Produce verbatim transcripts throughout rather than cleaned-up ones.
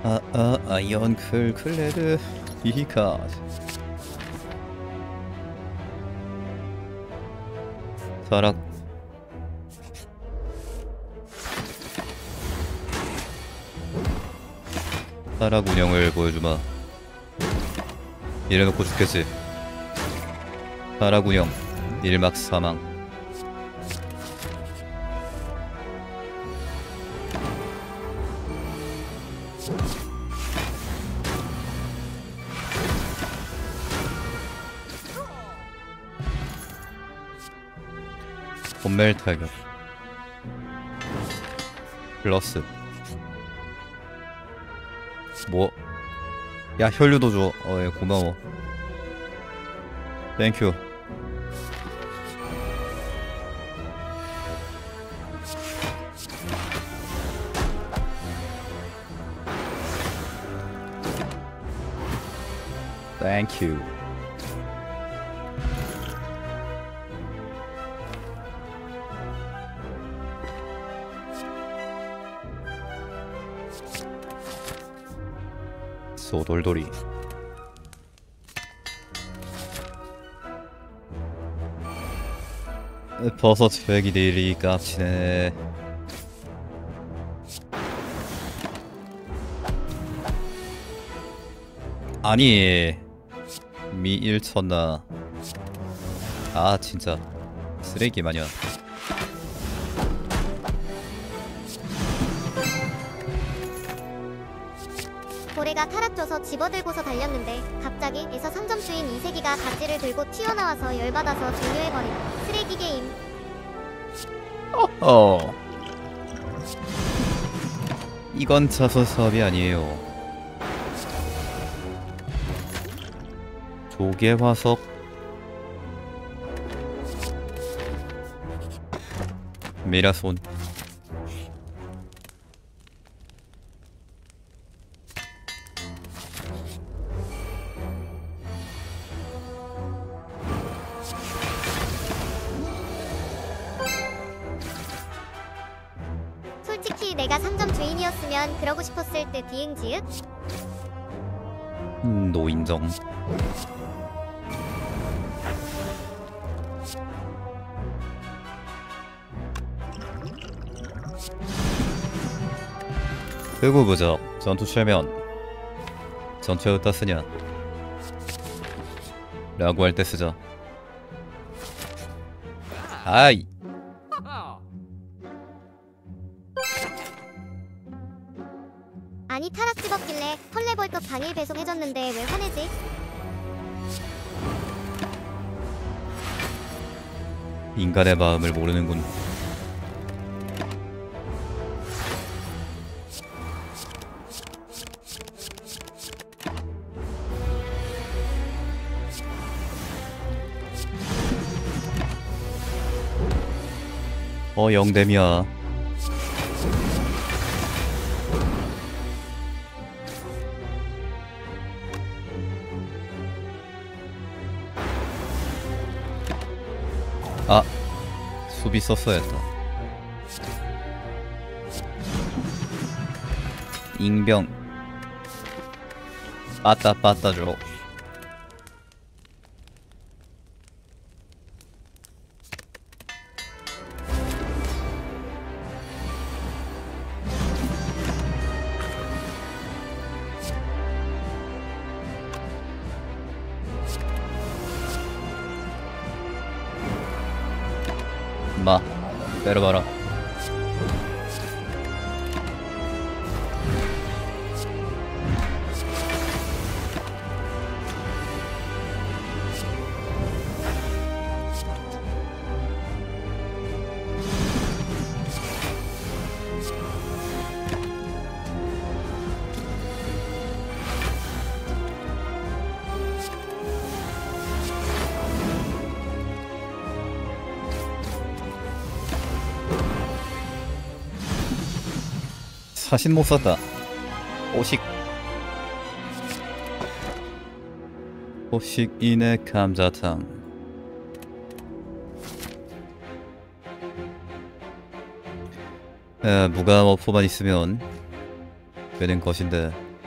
아아 아이언클 클레르 히히카 사락 사락 운영을 보여주마. 이래놓고 죽겠지. 사락 운영 일막 사망. 본멜 타격 플러스 뭐? 야 혈류도 줘. 어예 고마워. 땡큐. 땡큐. 소돌돌이 버섯 회기들이 깝치네. 아니 미일 쳤나. 아 진짜 쓰레기 마냥. 고래가 타락줘서 집어들고서 달렸는데 갑자기 에서 삼 점 주인 이세기가 가지를 들고 튀어나와서 열받아서 종료해버린 쓰레기 게임. 어 이건 자소 사업이 아니에요. 조개 화석 미라손. 솔직히 내가 삼 점 주인이었으면 그러고 싶었을 듯 비응지읒. 음, 노인정. 흑우부적 전투 최면. 전투에 어디다 쓰냐 라고 할 때 쓰자. 아이 아니 타락 집었길래 헐레벌떡 당일 배송해줬는데 왜 화내지? 인간의 마음을 모르는군. 어 영댐이야. 아 수비 썼어야 했다. 잉병 빠따 빠따줘. 마 때려봐라. 사신 못 썼다. 오식 오식인의 감자탕. 에, 무감 어포만 있으면 되는 것인데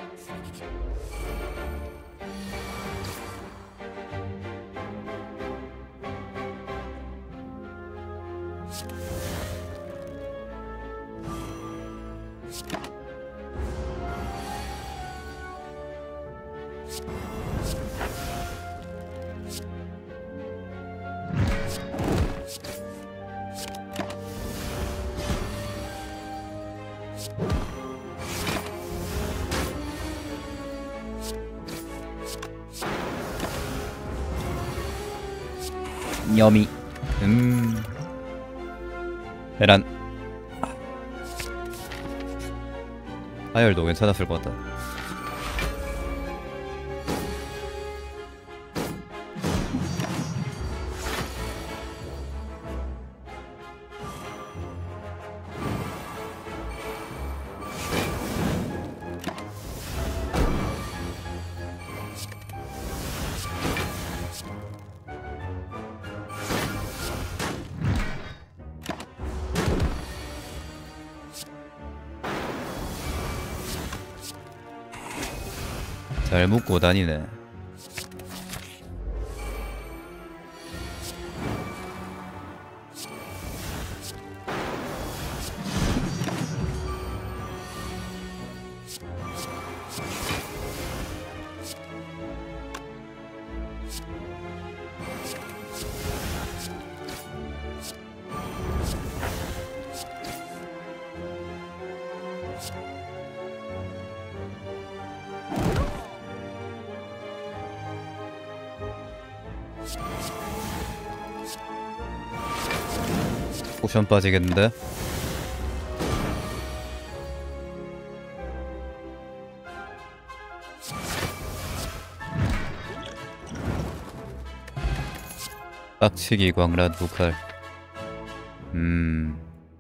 여미. 음. 계란. 하열도 괜찮았을 것 같다. 잘 묶고 다니네. 포션 빠지겠는데? 빡치기 광란 두칼. 음...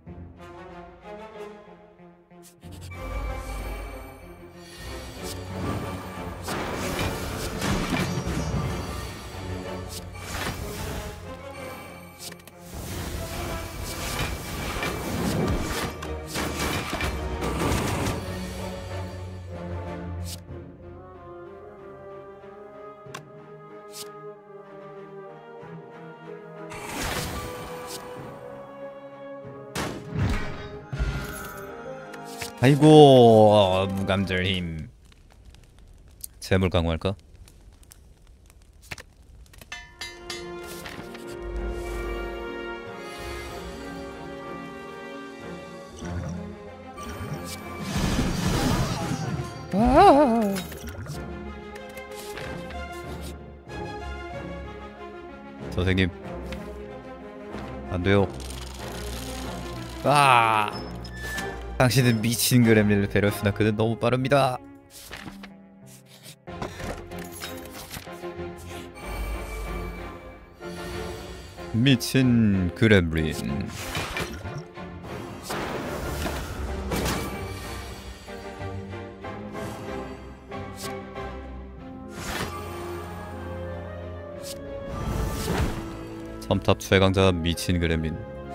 아이고, 무감절 힘. 재물 강화할까? 아 선생님, 안 돼요. 아 당신은 미친 그렘린을 배려했으나 그는 너무 빠릅니다. 미친 그렘린. 첨탑 최강자 미친 그렘린.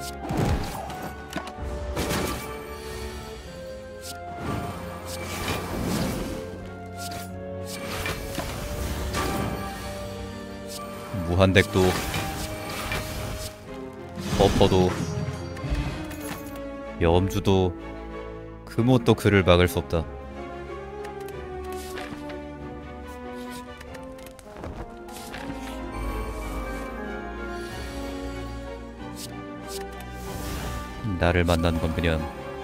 무한덱도 버퍼도 염주도 그 뭣도 그를 막을 수 없다. 나를 만난 건 그냥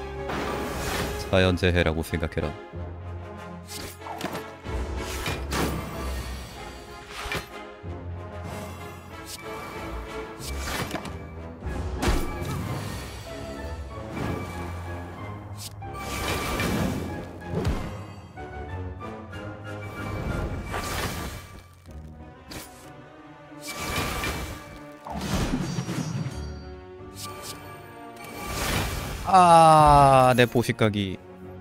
자연재해라고 생각해라. 아, 내 포식각이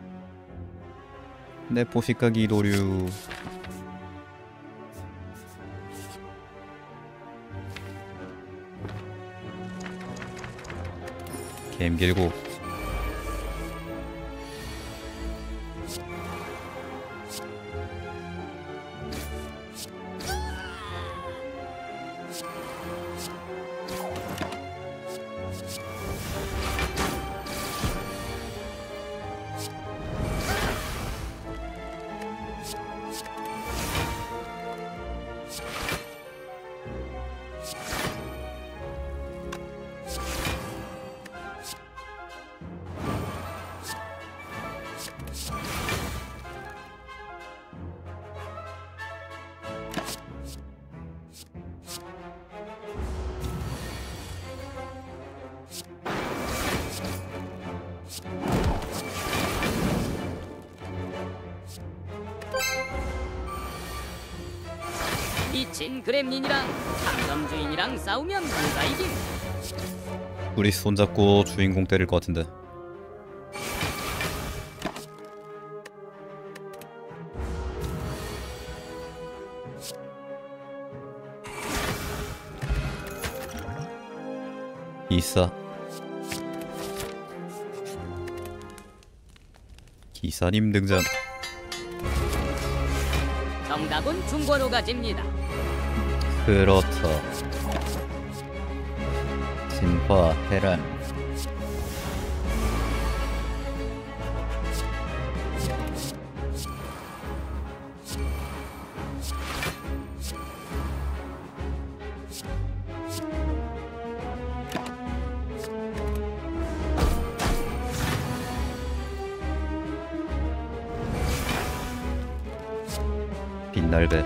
내 포식각이 도류. 게임 길고 미친 그렘린이랑 상점 주인이랑 싸우면 누가 이김? 우리 손잡고 주인공 때릴 것 같은데. 기사 기사님 등장. 정답은 중고로 가집니다. 그렇다. 진화 해란. 빛날배.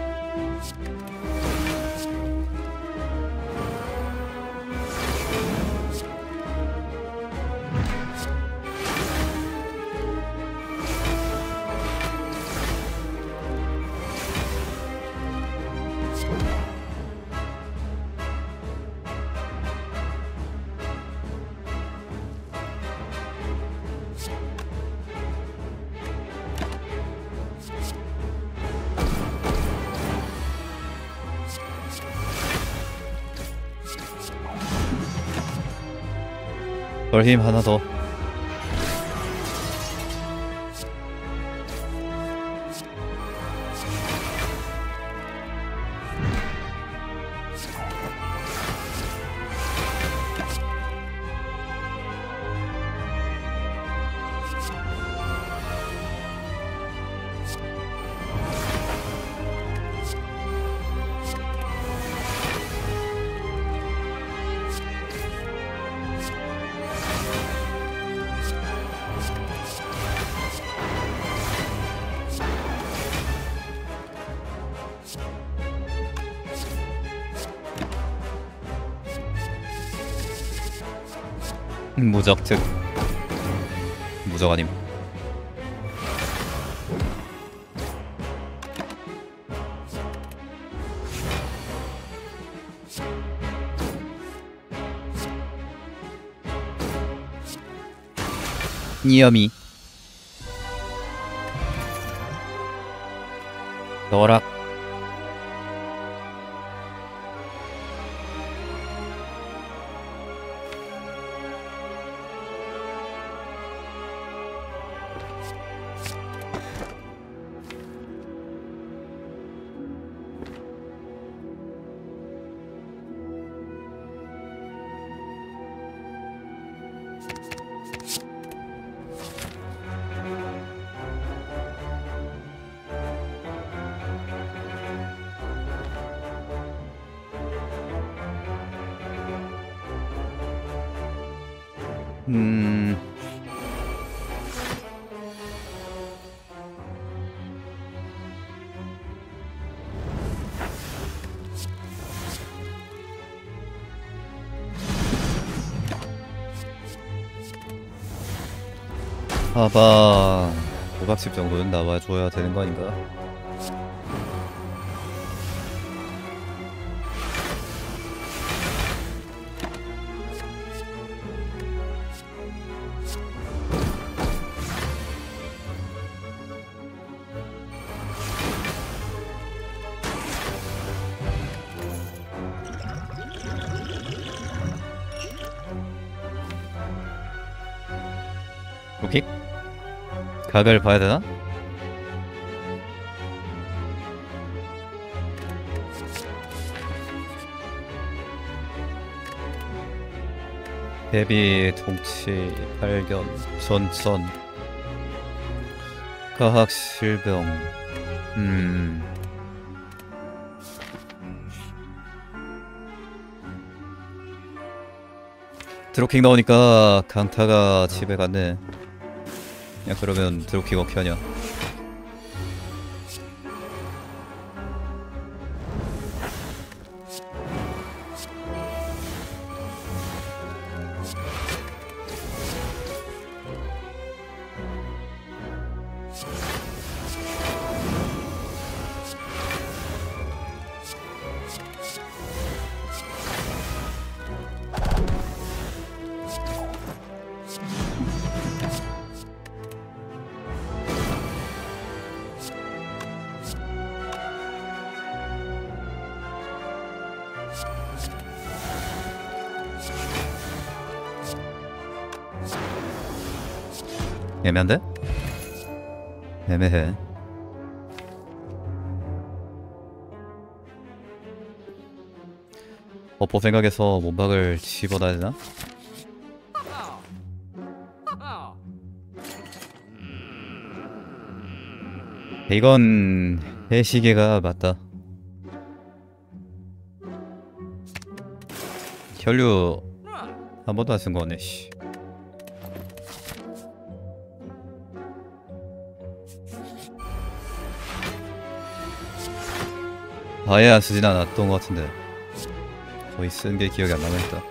널 힘 하나 더. 무적 특 무적 아님. 니어미 너락. 음... 봐봐, 오각십 정도는 나와줘야 되는 거 아닌가? 오케이? 각을 봐야 되나? 대비, 통치, 발견, 전천, 과학, 실병. 음... 드로킹 나오니까 강타가 집에 갔네. 야, 그러면 드로킹 어떻게 하냐? 애매한데? 애매해. 어포 생각해서 몸박을 집어놔야 되나? 이건 해시계가 맞다. 혈류 한 번도 안 쓴 거네. 씨. 아예 안 쓰진 않았던 것 같은데 거의 쓴 게 기억이 안 남아있다.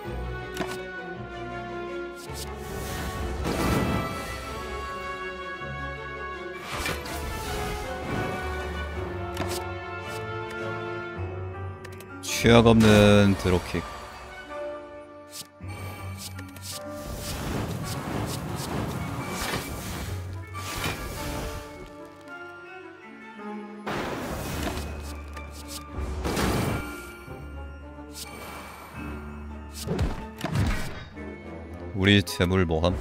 취약 없는 드롭킥. 우리 재물 뭐함?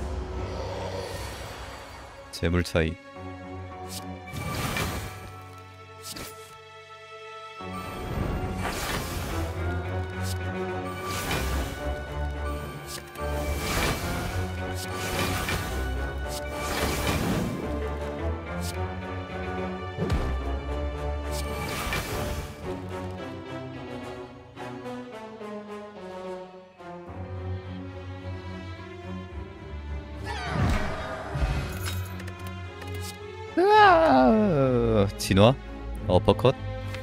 재물 차이. 으아! 진화? 어퍼컷?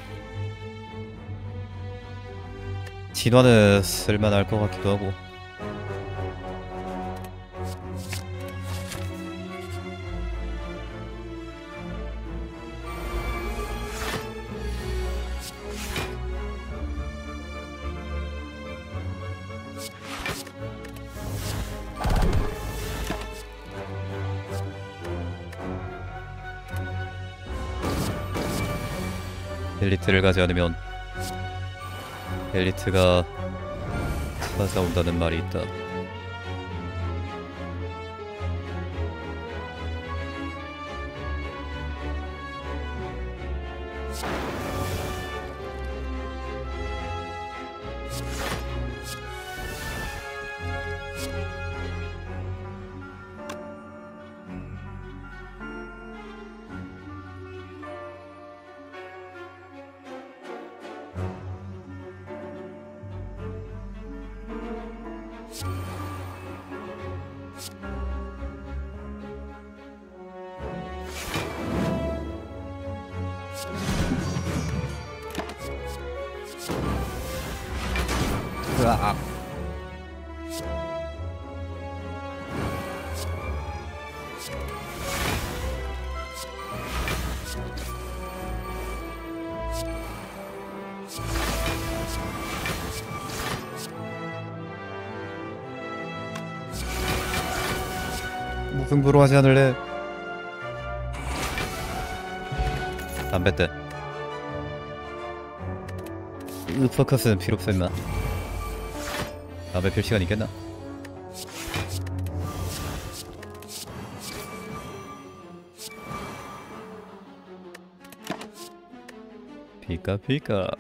진화는 쓸만할 것 같기도 하고. 엘리트를 가지 않으면 엘리트가 찾아온다는 말이 있다. 으악. 무승부로 하지 않을래? 담배 때 으퍼컷은 필요 없어 임마. 담배 필 시간 있겠나? 피까 피까.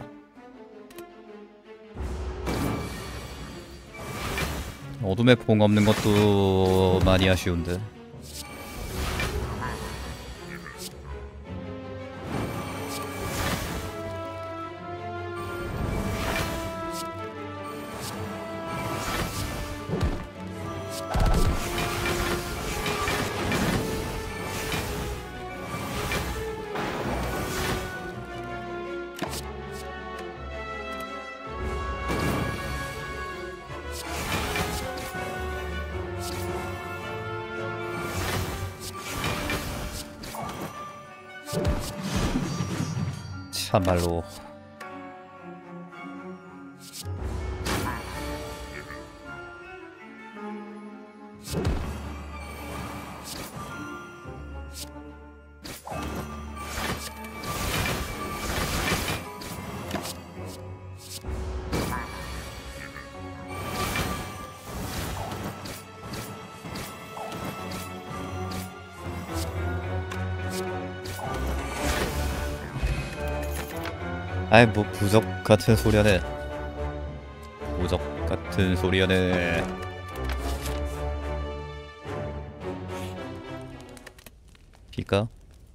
어둠의 봉 없는 것도 많이 아쉬운데. 참말로 아이 뭐 부적 같은 소리하네. 부적 같은 소리하네. 피까?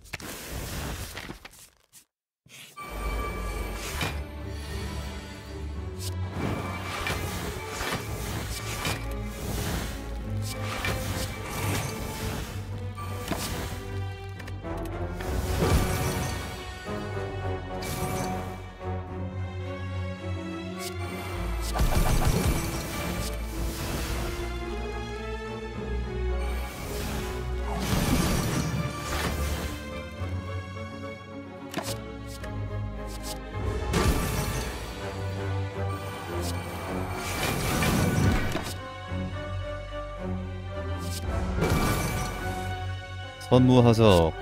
선무하석.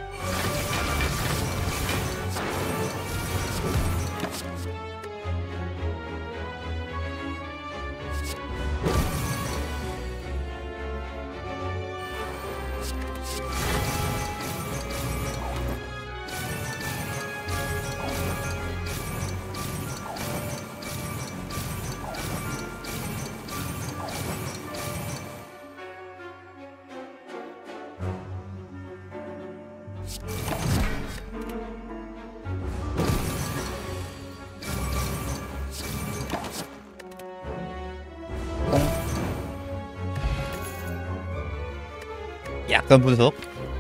약간 분석.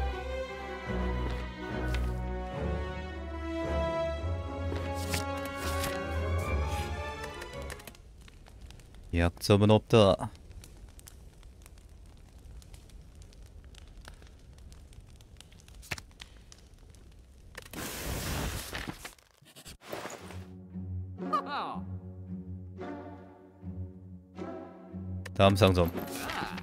약점은 없다. 허허. 다음 상점. 아,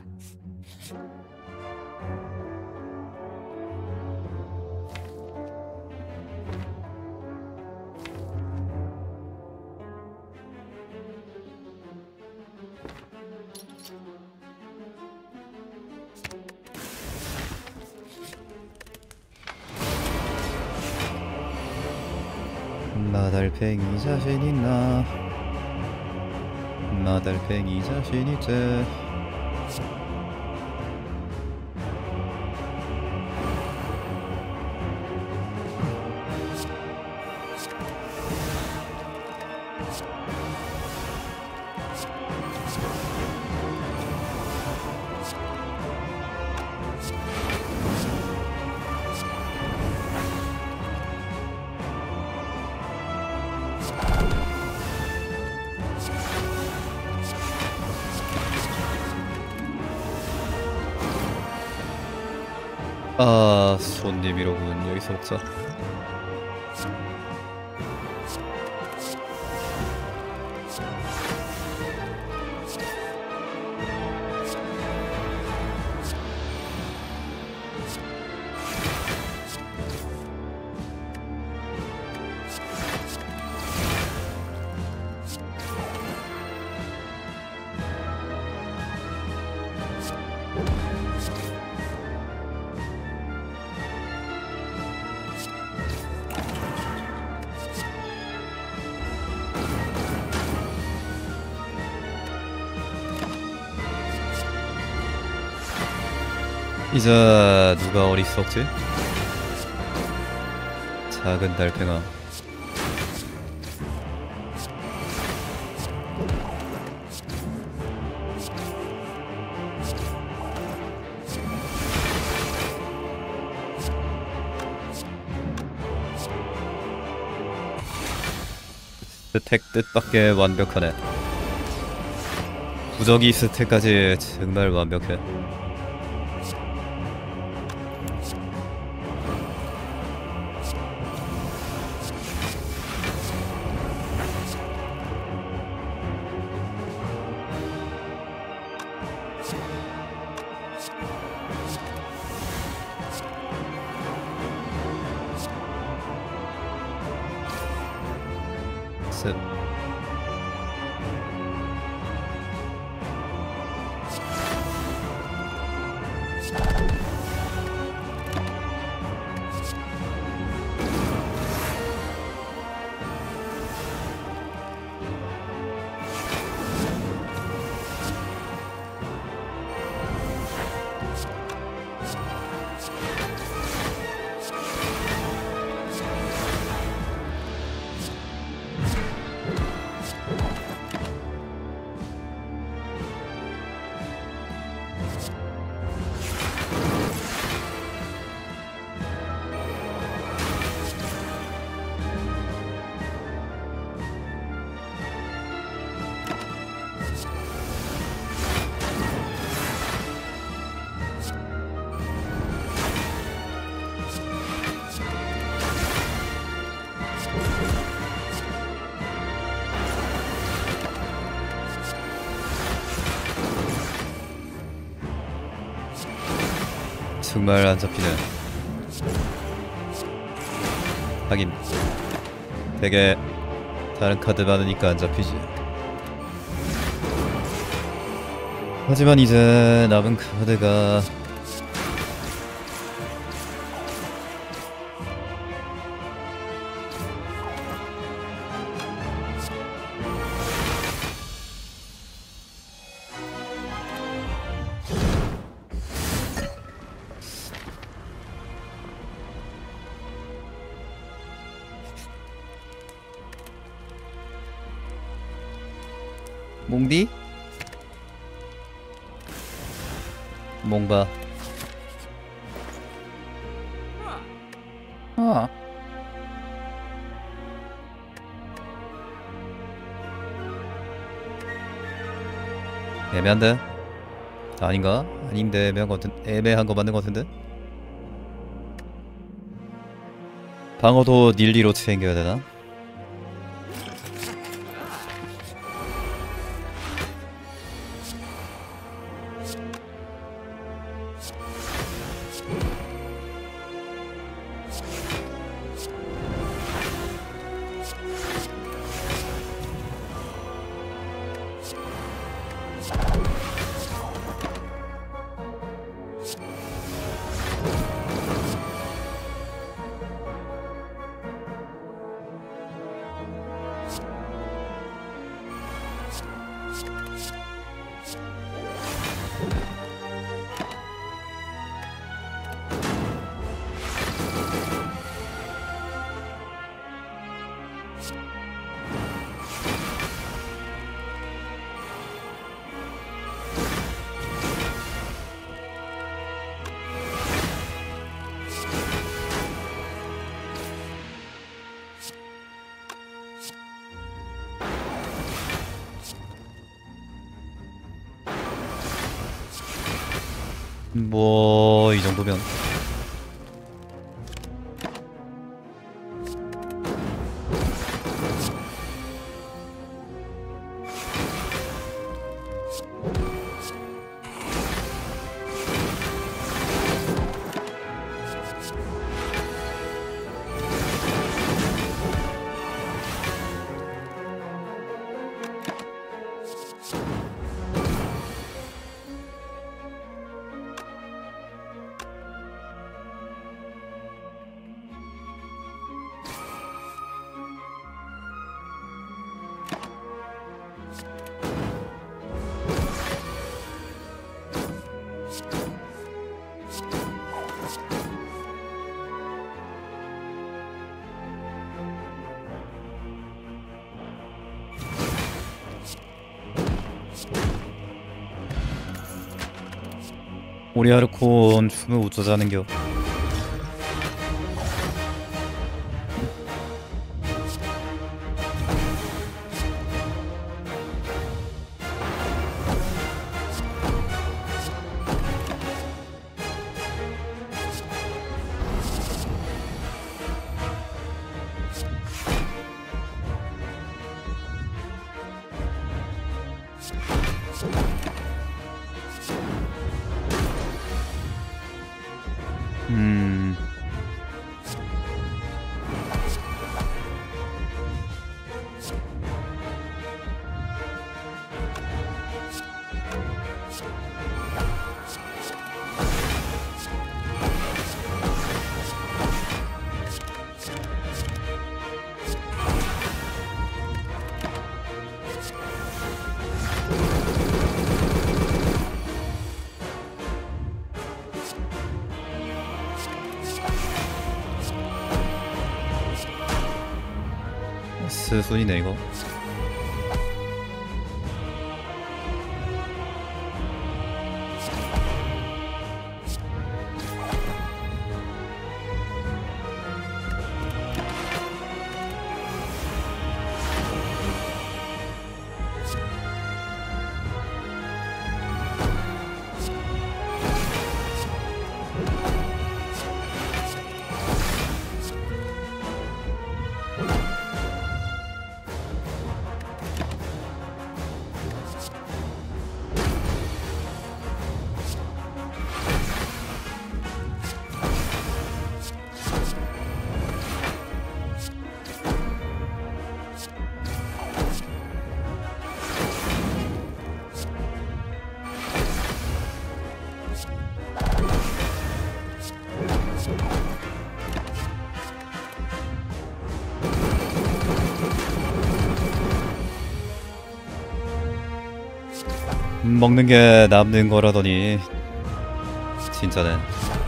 나달팽이 자신 있나? 나달팽이 자신 있지. 아, 손님이로군. 여기서 먹자. 이제 누가 어리석지? 작은 달팽아. 스택 뜻밖의 완벽하네. 부적이 스택까지 정말 완벽해. 셋. 정말 안 잡히네. 하긴 되게 다른 카드 많으니까 안 잡히지. 하지만 이제 남은 카드가 몽디? 몽바. 아. 애매한데? 아닌가? 아닌데 애매한 거 같은 애매한 거 맞는 거 같은데? 방어도 닐리로 챙겨야 되나? 뭐 이 정도면 오리아르콘 춤을 어쩌자는겨. 음... 스순이네 이거. 먹는 게 남는 거라더니 진짜는.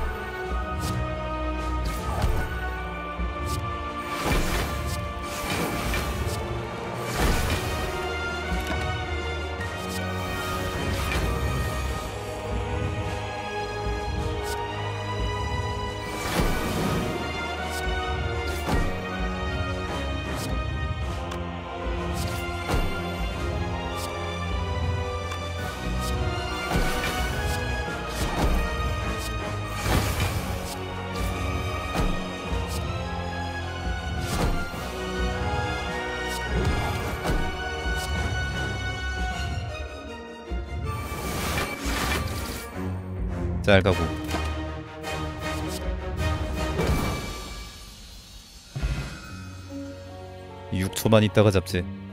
잘 가고. 육 초만 있다가 잡지.